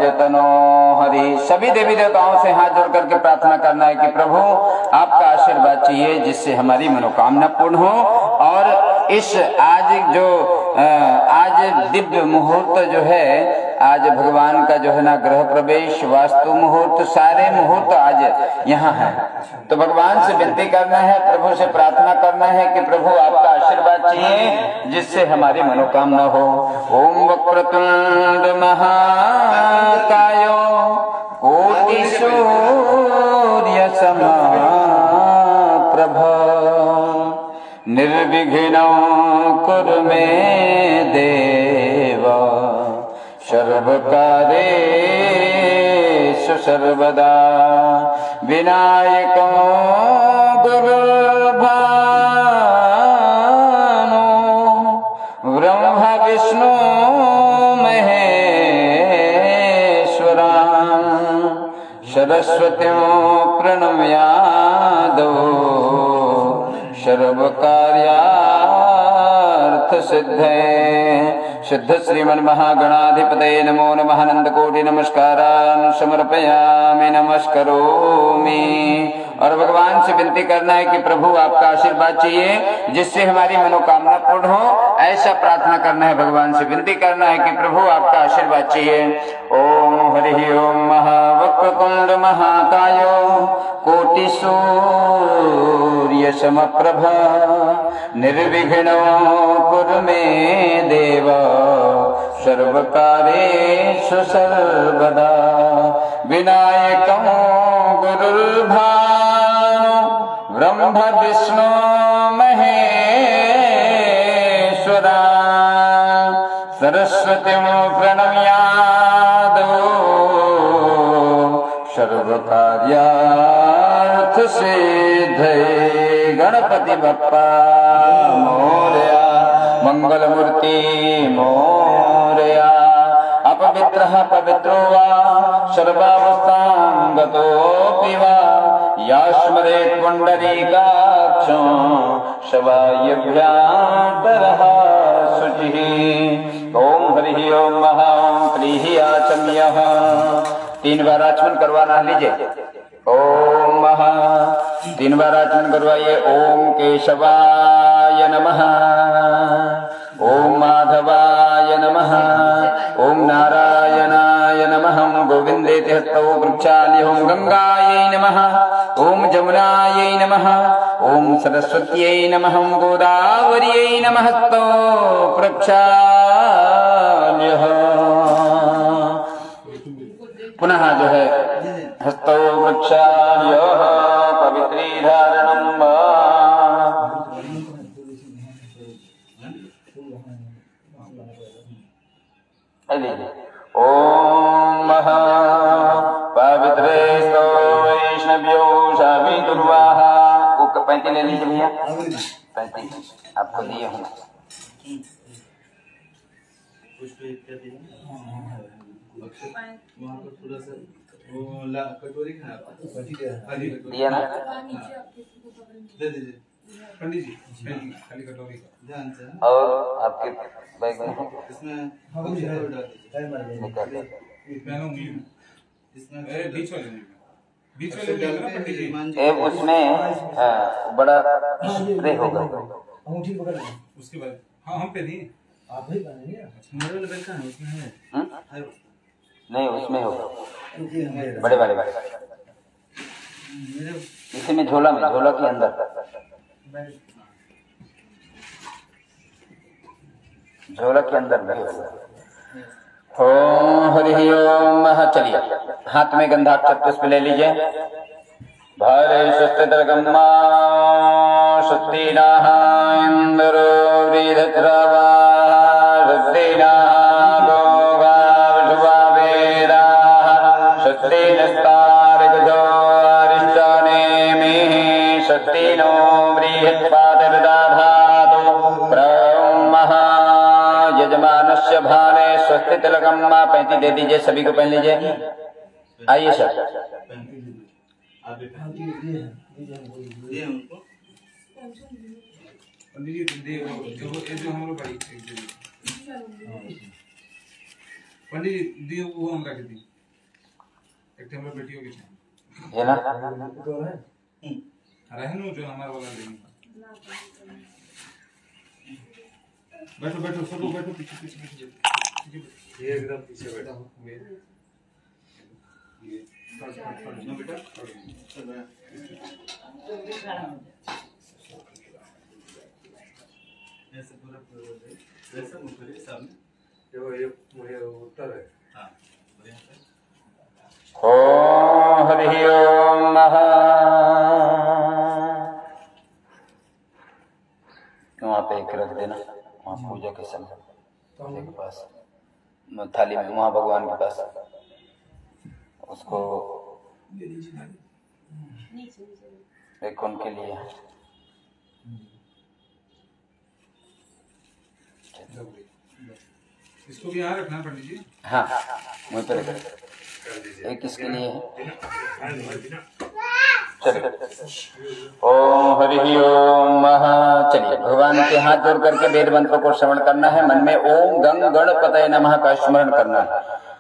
जतनो हरि। सभी देवी देवताओं से हाथ जोड़ करके प्रार्थना करना है कि प्रभु आपका आशीर्वाद चाहिए जिससे हमारी मनोकामना पूर्ण हो। और इस आज दिव्य मुहूर्त जो है, आज भगवान का जो है ना ग्रह प्रवेश, वास्तु मुहूर्त, सारे मुहूर्त आज यहाँ है। तो भगवान से विनती करना है, प्रभु से प्रार्थना करना है कि प्रभु आपका आशीर्वाद चाहिए जिससे हमारी मनोकामना हो। ओम वक्रतुंड महाकायो कोटि सूर्य समप्रभ निर्विघ्नं कुरु मे देव सर्वकार्येषु सर्वदा। विनायको गुरुर्भानो ब्रह्म विष्णु महेश्वरा सरस्वतीं प्रणम्यादो सर्वकार्यार्थ सिद्धे। सिद्ध श्रीमन महागणाधिपतये नमो नमः। अनंत कोटि नमस्कारान् समर्पयामि, नमस्करोमि। और भगवान से विनती करना है कि प्रभु आपका आशीर्वाद चाहिए जिससे हमारी मनोकामना पूर्ण हो। ऐसा प्रार्थना करना है, भगवान से विनती करना है कि प्रभु आपका आशीर्वाद चाहिए। ओम हरि ओम महावक्रतुंड महाकायो कोटि सूर्य समप्रभ निर्विघ्नो कुरु मे देव सर्वकार्येषु सर्वदा। विनायकं गुरुर्भानु ब्रह्म विष्णु महेश्वरा सरस्वतीं प्रणम्यादो सर्वकार्यार्थ सिद्धये। गणपति बप्पा मोरया, मंगलमूर्ति मोरया। अपवित्रः पवित्रो वा सर्वावस्थां गतोऽपि वा यास्मरेत् पुण्डरीकाक्षं शवायभ्यान्तरः शुचिः। ओम हरि ओम महा ओम प्रीहि आचम्यः। 3 बार आचमन करवाना, लीजिए। ओम महा 3 बार आचमन करवाइए। ओम केशवाय नमः, ओम माधवाय नमः, ओम नारायणाय नमः, गोविंदेति हस्तौ वृक्षालि। ओम गंगायै नमः, ओम जमुनायै नमः, ओम सरस्वत्यै नमः, गोदावर्यै नमः। हस्तौ प्रक्षाल्यः। पुनः जो है हस्तौ वृक्षाल्यः पवित्रीधारणं वा। ओम महा पवित्रेस्तो वैष्णव्यो शावितुर्वाः। वो 35 ले लीजिए भैया, 35 आपको दिए हूँ। वहाँ पर थोड़ा सा वो कटोरी दिया ना, दे दीजिए पंडित जी, खाली कटोरी ध्यान से। और आपके बैग में इसमें बीच वाले पंडित जी उसमें बड़ा स्प्रे होगा। उसके बाद हाँ हम पे नहीं, आप ही बनेंगे। मेरे वाले बैग कहाँ है? उसमें है नहीं, उसमें होगा बड़े वाले इसी में, झोला के अंदर। झोला के अंदर नहीं होगा। ओम हरि ओम। चलिए, हाथ में गंधाक्षर पुष्प ले लीजिए। भारे सुस्थितर्गम्मा सुस्तीनाः इंद्रो वृद्धद्रवा सुस्तीनाः लोगा विश्वा वेदाः सुस्तीनस्तारिगजो अरिष्टनेमिः सुस्तीनो बृहत्पादर्दधातु ब्रह्मः यजमानस्य भाने स्वस्ति तिलकम्मा। 35 दे दीजिए, सभी को पहन लीजिए। आइए सर, पंडित जी वो हम रख दी। इकट्ठे में बेटियों के चाहिए ये ना रहनु जो हमारा वाला लेंगे। बैठो बैठो सब लोग बैठो पीछे पीछे पीछे ये एकदम पीछे बैठा हूँ ये ना बेटा ऐसे पूरा ऐसे ऊपर है सामने ये मुझे उत्तर है। हाँ ओम हरि ओम महा वहाँ पे एक रख देना, वहाँ पूजा के समय के पास थाली में, वहाँ भगवान के पास उसको एक उनके लिए इसको भी यहाँ रखना पंडित जी। हाँ वहीं पर एक किसके लिए है? ओम हरि ओम महा। चलिए भगवान के हाथ जोड़ करके वेद मंत्र को श्रवण करना है। मन में ओम गंग गणपतये नमः का स्मरण करना है।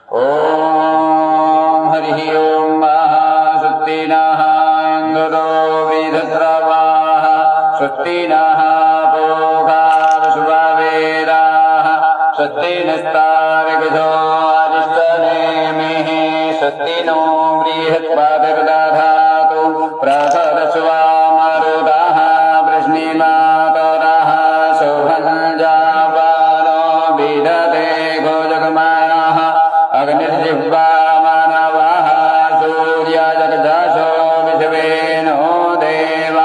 ओम हरि ओम महा। सुत्ति नः इंद्रो विधस्रवाः सुत्ति नः पूषा वसुमवेदाः सुत्ति नस्तार्क्ष्यो अरिष्टनेमिः सुत्ति नो बृहस्पतिर्दधातु प्रथमस्वामरुदः वृष्णिमातरः शुभञ्जावानो विदधे गोजगमायः अग्निर्जिह्वा मानवः सूर्यजगदशो विश्वेनो देव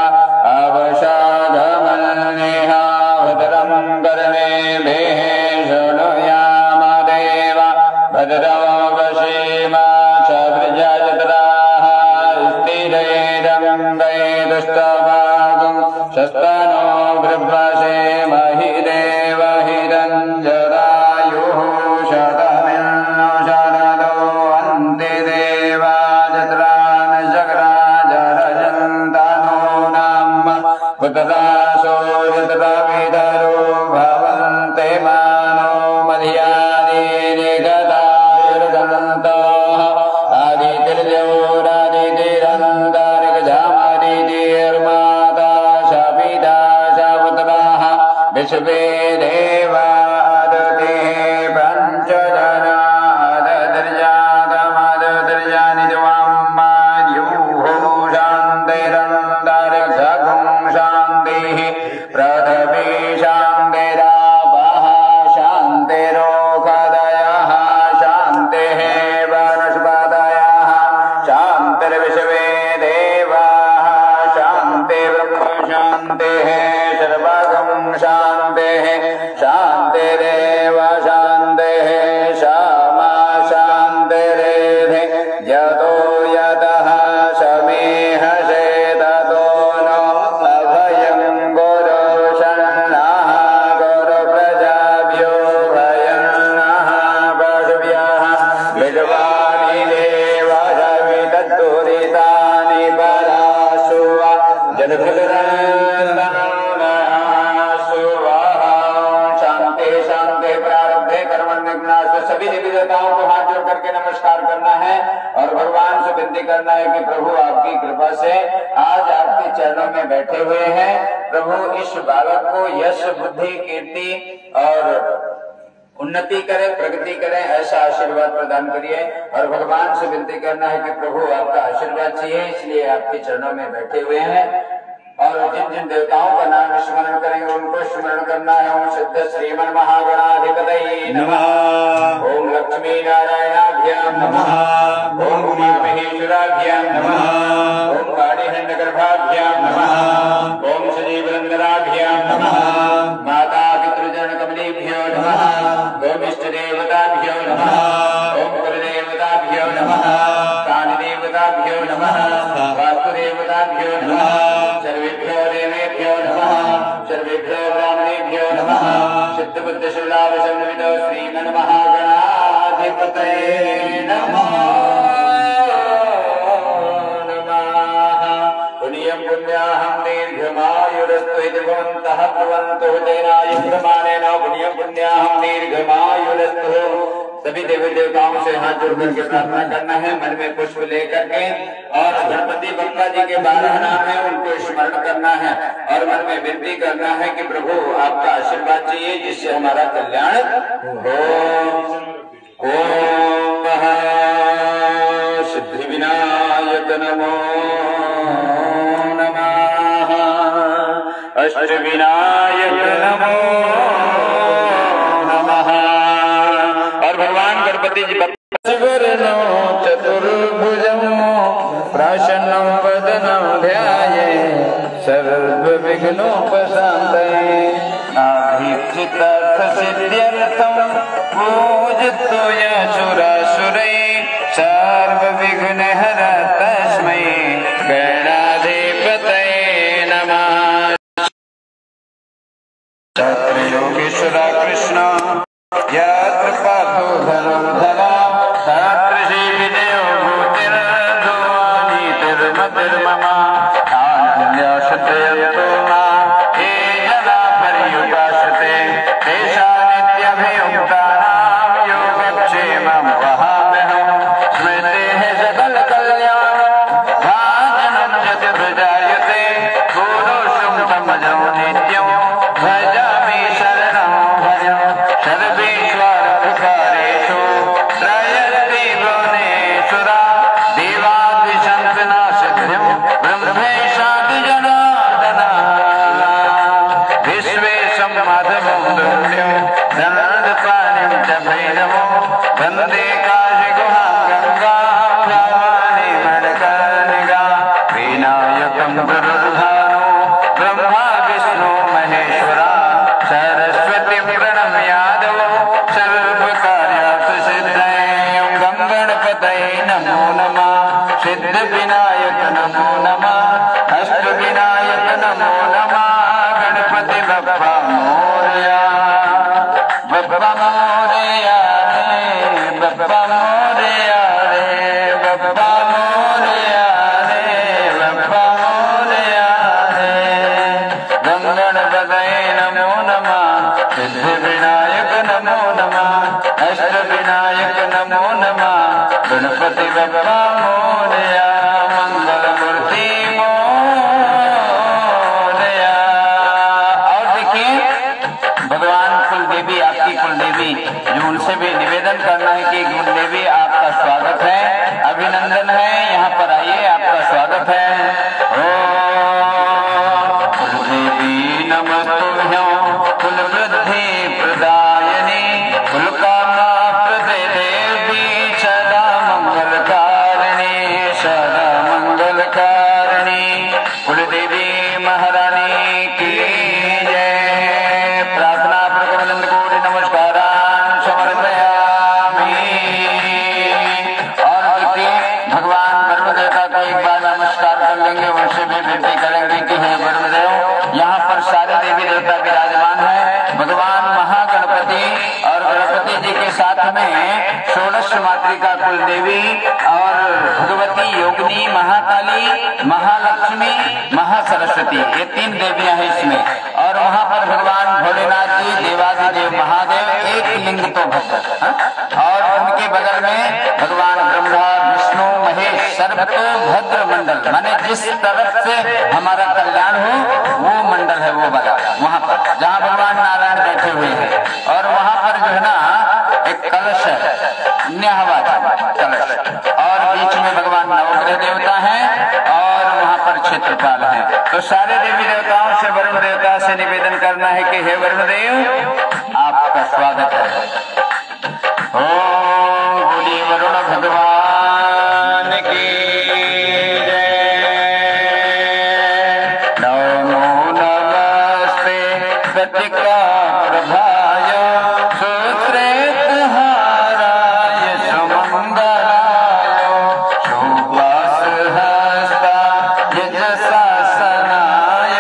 अवशागमन्यः भद्रं कर्णेभिः शृणुयाम देव भद्रं वशीम शस्तनो बृह्मसे महि देव हिरञ्जदायुः शतमिन्नो शरदो अन्ति देवा जत्रान जगराजरजन्तनो नाम कुतदासो जत्रविदरो भवन्ते मानो मध्यादीनि गदायुर्गन्तः आदितिर्जोरादितिरन्तरिक्षामदितिर्माता शपिता शपुत्राः विश्वे देवादतिः पञ्चजनादतिर्जातमदतिर्जानि द्वाम्माद्युः शान्तिरन्तरिक्षगुं शान्तिः पृथिवी शान्तिरापः शान्तिरोषधयः शान्तिः वनस्पतयः शान्तिर्विश्वे देवाः शान्तिर्ब्रह्म शान्तिः सर्वगं शान्तिः शान्तिरेव शान्तिः क्षमा शान्तिरेधि यतो यतः समीहसे ततो नो अभयं गुरुशरणः गुरुप्रजाभ्यो भयं नः पशुभ्यः विद्वानि देवशमितद्दुरितानि परासु शांति शांति प्रारब्धे कर्मण्यज्ञास। सभी देवी देवताओं को हाथ जोड़ करके नमस्कार करना है और भगवान से विनती करना है कि प्रभु आपकी कृपा से आज आपके चरणों में बैठे हुए हैं। प्रभु इस बालक को यश बुद्धि कीर्ति और उन्नति करे, प्रगति करे, ऐसा आशीर्वाद प्रदान करिए। और भगवान से विनती करना है कि प्रभु आपका आशीर्वाद चाहिए, इसलिए आपके चरणों में बैठे हुए हैं। और जिन जिन देवताओं का नाम स्मरण करेंगे उनको स्मरण करना है। ओम सिद्ध श्रीमन महागणाधिपतये नमः। ओम लक्ष्मी नारायणाभ्याम नमः। ओम उमा महेश्वराभ्याम नमः। ओम कालीहंडगर्भाभ्याम नमः। ओम सजीवरंदराभ्याम नमः। माता पितृजन कमलेभ्यो नमः। ओम इष्ट देवताभ्यो नमः। ओम कुलदेवताभ्यो नमः। कालदेवताभ्यो नमः। वास्तुदेवताभ्यो नमः। सर्वेभ्यो देवेभ्यो नमः। सर्वेभ्यो ब्राह्मणेभ्यो नमः। सिद्ध बुद्ध शिवलाभसंविदो श्रीमन् महागणाधिपतये नमः। पुण्यं पुण्याहं दीर्घमायुरस्तु इति भवन्तः ब्रुवन्तु तेनायं प्रमाणेन पुण्यं पुण्याहं दीर्घमायुरस्तु सभी देवी देवताओं से हाथ जोड़ करके प्रार्थना करना है, मन में पुष्प लेकर के, और गणपति बप्पा जी के 12 नाम है उनको स्मरण करना है और मन में विनती करना है कि प्रभु आपका आशीर्वाद चाहिए जिससे हमारा कल्याण हो। ओम सिद्धि विनायक नमो नमः, अष्ट विनायक नमो नमः। और भगवान गणपति जी शिवरनो चतुर्भुजं प्रसन्नं वदनं ध्याये सर्वविघ्नोपशान्तये, अभीप्सितार्थ सिद्ध्यर्थं पूजतो यशुरासुरैः सर्वविघ्नहर तस्मै गणाधिपतये नमः। तत्र योगेश्वर कृष्ण यत्र पार्थो धनुर्धरा तत्र श्रीविजयो भूतिर्ध्रुवनीतिर्मतिर्मम आनन्द्यशत्रयन्तो मां ये जना पर्युपासते तेषां नित्यभियुक्तानां योगक्षेमं वहाम्यहम्। स्मृतेः सकलकल्याणं भाजनं यत् प्रजायते पुरुषं तमजो नित्यं भजामि शरणं हरिं। सर्वेश्वरकारेषु त्रयस्ति भुवनेश्वरा देवाद्विषन्तना सिद्धिं ब्रह्मेशादिजनार्दन विश्वेशं माधवं दुर्लभं धनन्दपाणिं च भैरवं वन्दे काशीगुहां गङ्गां भवानीं मणिकर्णिकां विनायकं गुरुर्धानो ब्रह्मा विष्णु महेश्वरा सरस्वतीं प्रणम्य यादव सर्वकार्यार्थ सिद्धये। गं गणपतये नमो नमः, सिद्ध विनायक नमो नमः, अष्ट विनायक नमो नमः। गणपति बप्पा मोरया, बप्पा मोरया रे, बप्पा मोरया रे, बप्पा मोरया रे, बप्पा मोरया रे। गं गणपतये नमो नमः, सिद्ध विनायक नमो नमः, अष्ट विनायक नमो नमः। गणपति बप्पा मोरया, मंगल मूर्ति मोरया। और देखिए भगवान कुलदेवी, आपकी कुलदेवी जो, उनसे भी निवेदन करना है कि कुलदेवी आपका स्वागत है, अभिनंदन है, यहाँ पर आइए, आपका स्वागत है। ओ कुलदेवी नमस्तुभ्यं कुलवृद्धि प्रदायिनी कुलकामना प्रदे देवी सदा मंगलकारिणी, सदा मंगलकारिणी। कुलदेवी महारानी की जय। प्रार्थना प्रकमलंद कोटि नमस्कारान् समर्पयामि। और देखिए भगवान ब्रह्मदेवता को एक बार नमस्कार कर लेंगे, उनसे भी विनती करेंगे कि हे ब्रह्मदेव, यहाँ पर सारे देवी देवता विराजमान हैं। भगवान महागणपति और गणपति जी के साथ में 16 मातृका कुलदेवी और भगवती योगिनी, महाकाली, महालक्ष्मी, महासरस्वती, ये 3 देवियां हैं इसमें। और वहाँ पर भगवान भोलेनाथ जी, देवादिदेव महादेव, एक लिंग तो भद्र, और उनके बगल में भगवान ब्रह्मा विष्णु महेश सर्वतोभद्र मंडल, माने जिस तरफ से हमारा कल्याण हो वो मंडल है, वो वाला वहाँ पर जहाँ भगवान नारायण बैठे हुए हैं। और वहाँ पर जो है ना एक कलश है, न्याहवा कलश, और बीच में भगवान नवग्रह देवता हैं और वहाँ पर क्षेत्रपाल हैं। तो सारे देवी देवताओं से वरुण देवता से निवेदन करना है कि हे वरुण देव, आपका स्वागत है। ओम बोलिए वरुण भगवान की जय। नमो नमस्ते प्रतिका प्रभाय सुश्रेतहाराय सुमंगलाय शुभासहस्ता यजशासनाय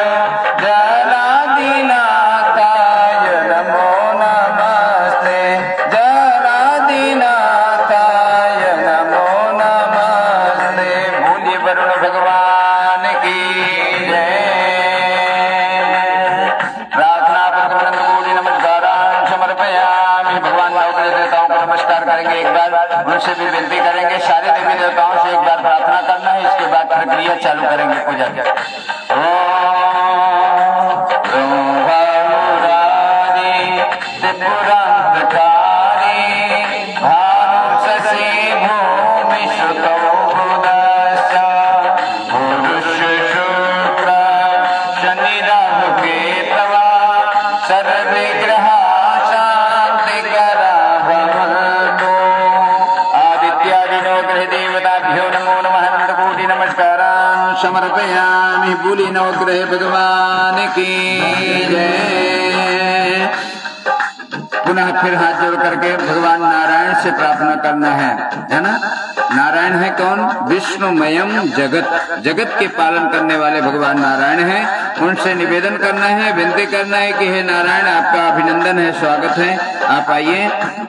जलादिनाथाय नमो नमस्ते, जलादिनाथाय नमो करेंगे, सारे देवी देवताओं से एक बार प्रार्थना करना है, इसके बाद प्रक्रिया चालू करेंगे पूजा की। समर्पयामि। बोली नवग्रह भगवान की जय। पुनः फिर हाथ जोड़ करके भगवान नारायण से प्रार्थना करना है ना। नारायण है कौन? विष्णुमयम जगत, जगत के पालन करने वाले भगवान नारायण हैं। उनसे निवेदन करना है, विनती करना है कि हे नारायण, आपका अभिनंदन है, स्वागत है, आप आइए।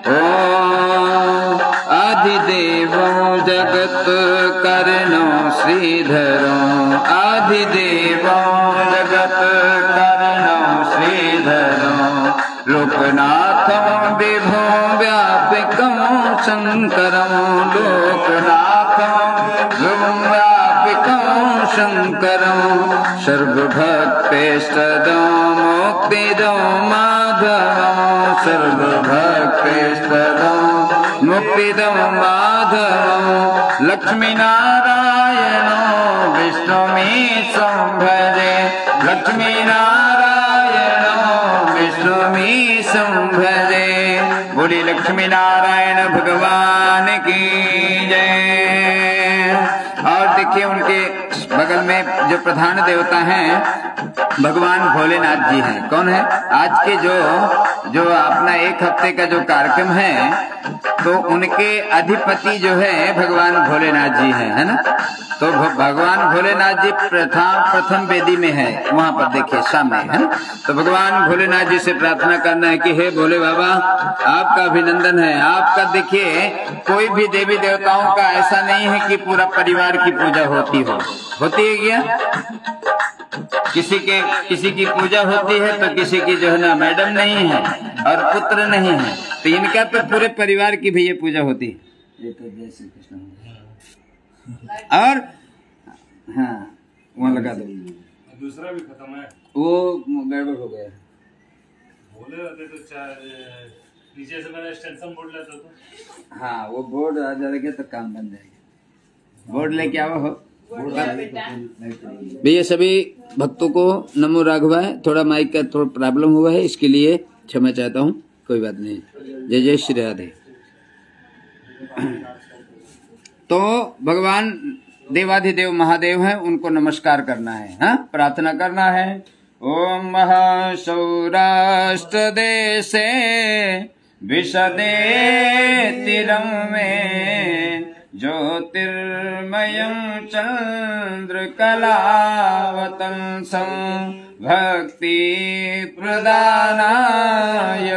ओम आदिदेवो जगत करणो श्रीधरो, आदिदेवो जगत करणो श्रीधरो, लोकनाथं विभो व्यापिकं शंकरं, लोकनाथं विभो व्यापिकं शंकरं, सर्वभक्तेष्टदं मुक्तिदं माधवं, सर्वभक्तेष्टदं मुक्तिदं माधवं, लक्ष्मीनारायणो विष्णुमीशं भजे, लक्ष्मीनारायणो विष्णुमीशं भजे। बोली लक्ष्मी नारायण भगवान की जय। और देखिए उनके बगल में जो प्रधान देवता हैं भगवान भोलेनाथ जी हैं। कौन है? आज के जो अपना एक हफ्ते का जो कार्यक्रम है तो उनके अधिपति जो है भगवान भोलेनाथ जी हैं, है ना। तो भगवान भोलेनाथ जी प्रथम वेदी में है, वहाँ पर देखिए सामने, है ना। तो भगवान भोलेनाथ जी से प्रार्थना करना है कि हे भोले बाबा, आपका अभिनंदन है। आपका देखिए कोई भी देवी देवताओं का ऐसा नहीं है कि पूरा परिवार की पूजा होती है क्या? किसी की पूजा होती है तो किसी की जो है ना मैडम नहीं है और पुत्र नहीं है, तो इनका तो पूरे परिवार की भी ये पूजा होती है। ये तो जय श्री कृष्ण। और हाँ वहाँ लगा दो। दूसरा भी खत्म है, वो गड़बड़ हो गया। बोले रहते तो नीचे से मैंने एक्सटेंशन बोर्ड लेता तो। हाँ वो बोर्ड आ जाएगा तो काम बन जाएगा। बोर्ड लेके आओ हो भैया। सभी भक्तों को नमो राघवाय। थोड़ा माइक का थोड़ा प्रॉब्लम हुआ है, इसके लिए क्षमा चाहता हूँ, कोई बात नहीं। जय जय श्री राधे। तो भगवान देवाधिदेव महादेव हैं, उनको नमस्कार करना है, हाँ प्रार्थना करना है। ओम महासौराष्ट्र देशे विशदे तीरं में ज्योतिर्मयं चंद्रकलावतंसं भक्ति प्रदानाय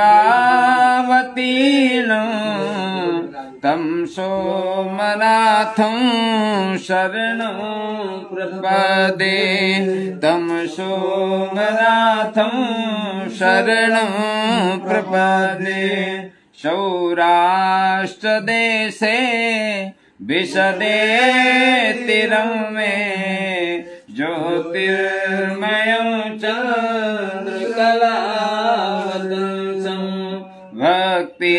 कृपावतीर्णं तं सोमनाथं शरणं प्रपदे, तं सोमनाथं शरणं प्रपदे। सौराष्ट्र देशे विशदे तीरं में ज्योतिर्मयं चंद्रकलावतंसं भक्ति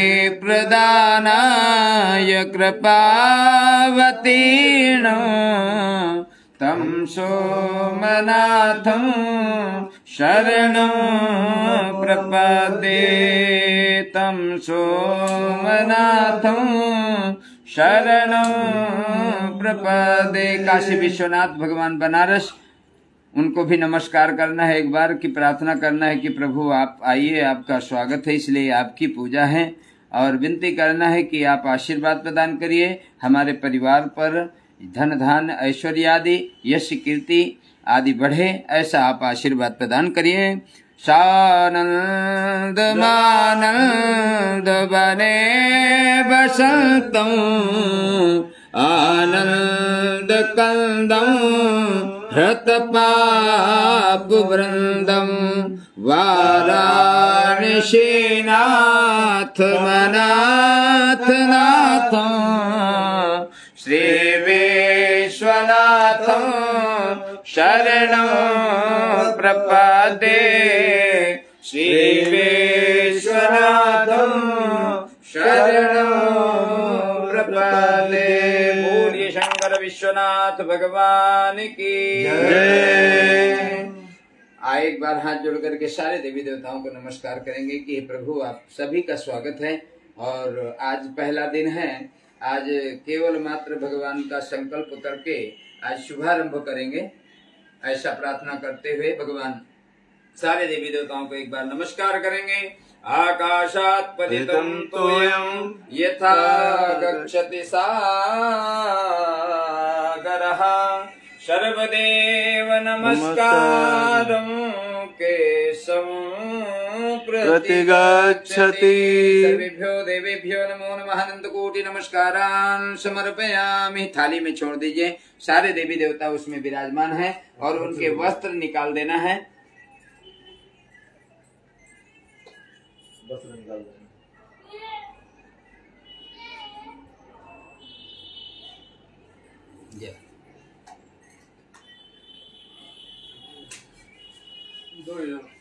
प्रदानाय कृपावतीर्णं तं सोमनाथं शरणं प्रपदे, तं सोमनाथं शरणं प्रपदे। काशी विश्वनाथ भगवान बनारस, उनको भी नमस्कार करना है एक बार, की प्रार्थना करना है कि प्रभु आप आइए, आपका स्वागत है, इसलिए आपकी पूजा है। और विनती करना है कि आप आशीर्वाद प्रदान करिए हमारे परिवार पर, धन धान ऐश्वर्य आदि यश कीर्ति आदि बढ़े, ऐसा आप आशीर्वाद प्रदान करिए। सानंद मानंद बने बसंतम आनंद कंदम हृत पाप वृंदम वाराणसी नाथ मनाथ नाथम श्री विश्वनाथं शरणं प्रपद्ये श्री विश्वनाथं शरणं प्रपद्ये। बोलिए शंकर विश्वनाथ भगवान की जय। एक बार हाथ जोड़ करके सारे देवी देवताओं को नमस्कार करेंगे कि प्रभु आप सभी का स्वागत है। और आज पहला दिन है, आज केवल मात्र भगवान का संकल्प करके आज शुभारंभ करेंगे। ऐसा प्रार्थना करते हुए भगवान सारे देवी देवताओं को एक बार नमस्कार करेंगे। आकाशात् पतितं तोयं यथा गच्छति सागरः सर्वदेव नमस्कारं केशवं प्रतिगच्छति। सर्वेभ्यो देवेभ्यो नमो नमः। अनंत कोटि नमस्कारान् समर्पयामि। थाली में छोड़ दीजिए, सारे देवी देवता उसमें विराजमान हैं और उनके वस्त्र निकाल देना है। वस्त्र निकाल देना। दो